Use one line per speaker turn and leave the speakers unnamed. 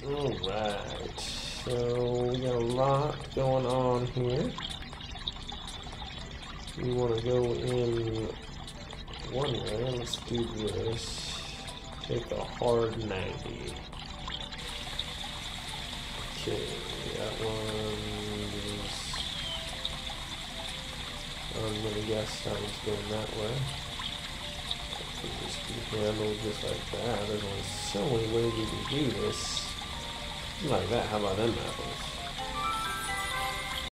Alright, so we got a lot going on here. We want to go in one way. Let's do this. Take a hard 90. Okay, that one's... I'm going to guess that one's going that way. It can just be handled just like that. There's only so many ways you can do this. Like that, how about them apples?